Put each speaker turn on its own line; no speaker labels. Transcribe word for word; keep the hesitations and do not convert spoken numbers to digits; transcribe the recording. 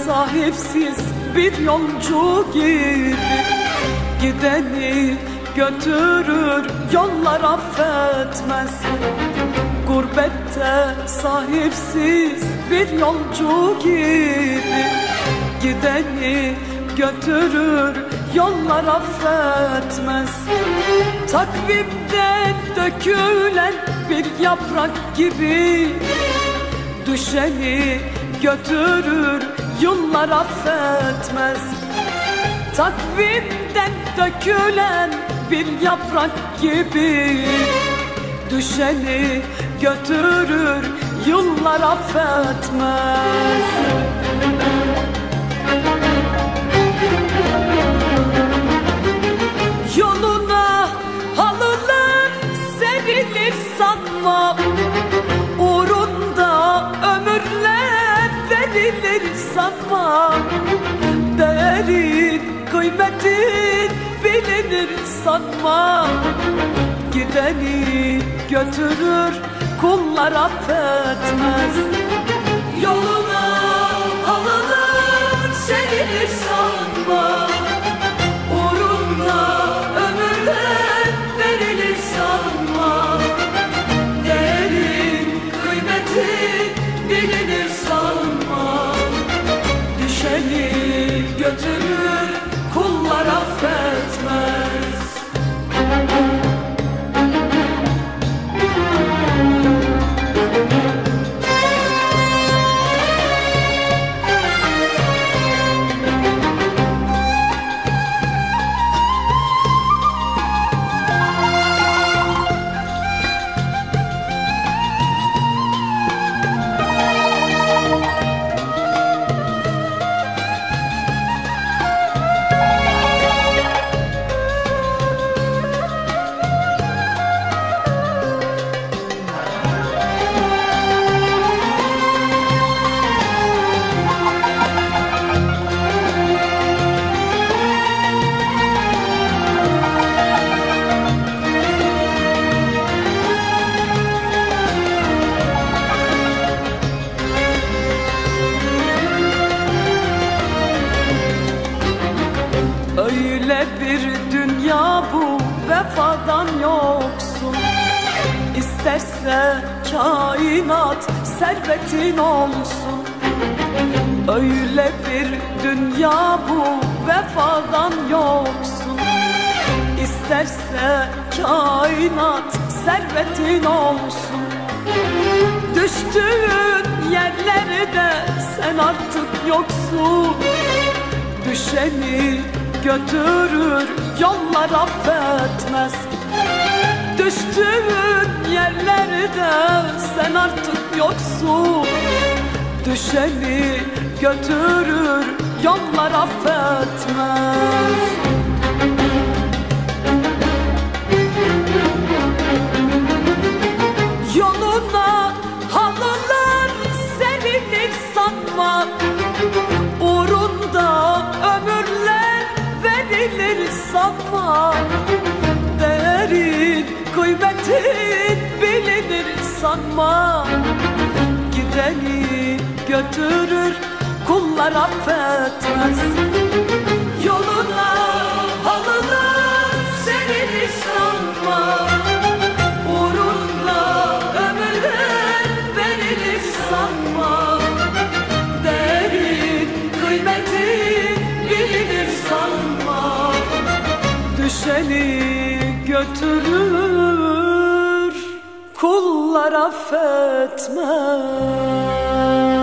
sahipsiz bir yolcu gibi, gideni götürür yollar affetmez. Gurbette sahipsiz bir yolcu gibi, gideni götürür yollar affetmez. Takvimden dökülen bir yaprak gibi, düşeni götürür yıllar affetmez. Takvimden dökülen bir yaprak gibi, düşeni götürür yıllar affetmez. Yoluna halılar serilir sanma, uğrunda ömürler verilir sanma. Değerin, kıymetin bilinir sanma. Gideni götürür kullar affetmez. Yoluna halılar serilir sanma, uğrunda ömürler verilir sanma. Değerin, kıymetin bilinir sanma. Düşeni götürür kullar affetmez. Öyle bir dünya bu vefadan yoksun. İsterse kainat servetin olsun. Öyle bir dünya bu vefadan yoksun. İsterse kainat servetin olsun. Düştüğün yerlerde sen artık yoksun. Düşeni götürür yollar affetmez. Düştüğün yerlerde sen artık yoksun. Düşeni götürür yollar affetmez. Yoluna halılar serilir sanma, uğrunda ömürler verilir sanma. Değerin, kıymetin bilinir sanma. Gideni götürür kullar affetmez. Yoluna halılar serilir sanma, uğrunda ömürler verilir sanma. Değerin, kıymetin bilinir sanma. Düşeni götürür kullar affetmez.